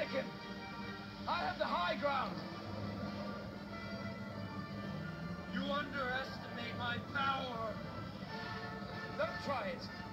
Anakin! I have the high ground! You underestimate my power! Don't try it!